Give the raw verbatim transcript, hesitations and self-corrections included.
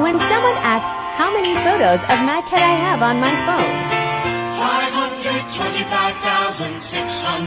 When someone asks how many photos of Mad Cat I have on my phone, five hundred twenty-five thousand six hundred